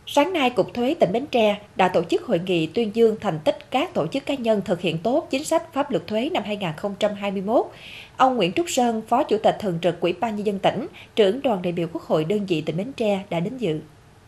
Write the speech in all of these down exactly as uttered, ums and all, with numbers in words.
Sáng nay, Cục Thuế tỉnh Bến Tre đã tổ chức hội nghị tuyên dương thành tích các tổ chức cá nhân thực hiện tốt chính sách pháp luật thuế năm hai nghìn không trăm hai mươi mốt. Ông Nguyễn Trúc Sơn, Phó Chủ tịch Thường trực Ủy ban Nhân dân tỉnh, trưởng đoàn đại biểu Quốc hội đơn vị tỉnh Bến Tre đã đến dự.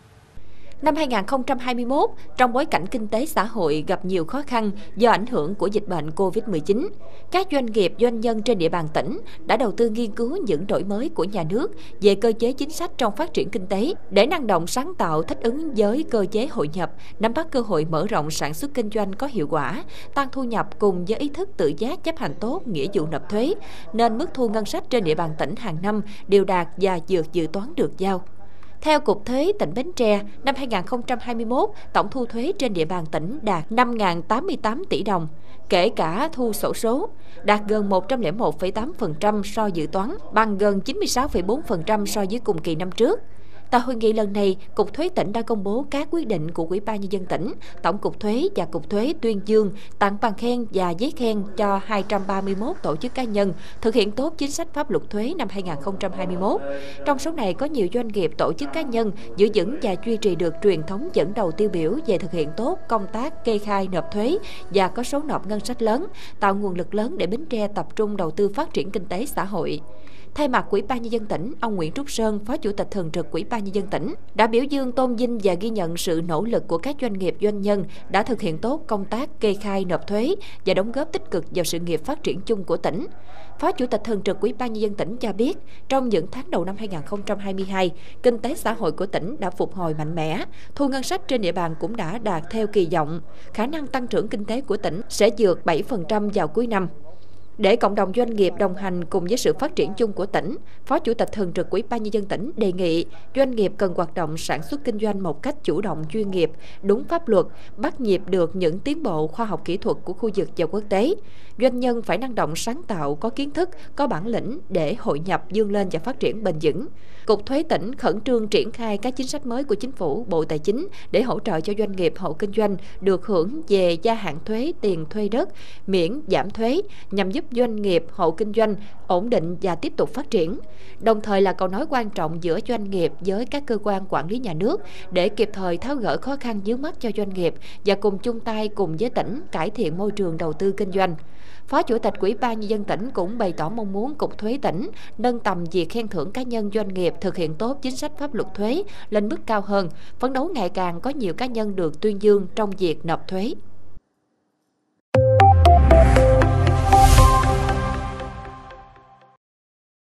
Năm hai nghìn không trăm hai mươi mốt, trong bối cảnh kinh tế xã hội gặp nhiều khó khăn do ảnh hưởng của dịch bệnh Covid mười chín, các doanh nghiệp doanh nhân trên địa bàn tỉnh đã đầu tư nghiên cứu những đổi mới của nhà nước về cơ chế chính sách trong phát triển kinh tế để năng động sáng tạo thích ứng với cơ chế hội nhập, nắm bắt cơ hội mở rộng sản xuất kinh doanh có hiệu quả, tăng thu nhập cùng với ý thức tự giác chấp hành tốt nghĩa vụ nộp thuế, nên mức thu ngân sách trên địa bàn tỉnh hàng năm đều đạt và vượt dự toán được giao. Theo Cục Thuế tỉnh Bến Tre, năm hai nghìn không trăm hai mươi mốt, tổng thu thuế trên địa bàn tỉnh đạt năm nghìn tám mươi tám tỷ đồng, kể cả thu xổ số, đạt gần một trăm lẻ một phẩy tám phần trăm so dự toán, bằng gần chín mươi sáu phẩy bốn phần trăm so với cùng kỳ năm trước. Tại hội nghị lần này, Cục Thuế tỉnh đã công bố các quyết định của Ủy ban Nhân dân tỉnh, Tổng cục Thuế và Cục Thuế tuyên dương, tặng bằng khen và giấy khen cho hai trăm ba mươi mốt tổ chức cá nhân thực hiện tốt chính sách pháp luật thuế năm hai nghìn không trăm hai mươi mốt. Trong số này có nhiều doanh nghiệp, tổ chức cá nhân giữ vững và duy trì được truyền thống dẫn đầu tiêu biểu về thực hiện tốt công tác kê khai nộp thuế và có số nộp ngân sách lớn, tạo nguồn lực lớn để Bến Tre tập trung đầu tư phát triển kinh tế xã hội. Thay mặt Ủy ban Nhân dân tỉnh, ông Nguyễn Trúc Sơn, Phó Chủ tịch Thường trực Ủy ban Nhân dân tỉnh, đã biểu dương tôn vinh và ghi nhận sự nỗ lực của các doanh nghiệp doanh nhân đã thực hiện tốt công tác kê khai nộp thuế và đóng góp tích cực vào sự nghiệp phát triển chung của tỉnh. Phó Chủ tịch Thường trực Ủy ban Nhân dân tỉnh cho biết, trong những tháng đầu năm hai nghìn không trăm hai mươi hai, kinh tế xã hội của tỉnh đã phục hồi mạnh mẽ, thu ngân sách trên địa bàn cũng đã đạt theo kỳ vọng, khả năng tăng trưởng kinh tế của tỉnh sẽ vượt bảy phần trăm vào cuối năm. Để cộng đồng doanh nghiệp đồng hành cùng với sự phát triển chung của tỉnh, Phó Chủ tịch Thường trực Ủy ban Nhân dân tỉnh đề nghị doanh nghiệp cần hoạt động sản xuất kinh doanh một cách chủ động chuyên nghiệp, đúng pháp luật, bắt nhịp được những tiến bộ khoa học kỹ thuật của khu vực và quốc tế. Doanh nhân phải năng động sáng tạo, có kiến thức, có bản lĩnh để hội nhập, vươn lên và phát triển bền vững. Cục Thuế tỉnh khẩn trương triển khai các chính sách mới của Chính phủ, Bộ Tài chính để hỗ trợ cho doanh nghiệp hộ kinh doanh được hưởng về gia hạn thuế tiền thuê đất, miễn giảm thuế nhằm giúp doanh nghiệp hộ kinh doanh ổn định và tiếp tục phát triển. Đồng thời là cầu nối quan trọng giữa doanh nghiệp với các cơ quan quản lý nhà nước để kịp thời tháo gỡ khó khăn vướng mắc cho doanh nghiệp và cùng chung tay cùng với tỉnh cải thiện môi trường đầu tư kinh doanh. Phó Chủ tịch Ủy ban Nhân dân tỉnh cũng bày tỏ mong muốn Cục Thuế tỉnh nâng tầm việc khen thưởng cá nhân doanh nghiệp thực hiện tốt chính sách pháp luật thuế lên mức cao hơn, phấn đấu ngày càng có nhiều cá nhân được tuyên dương trong việc nộp thuế.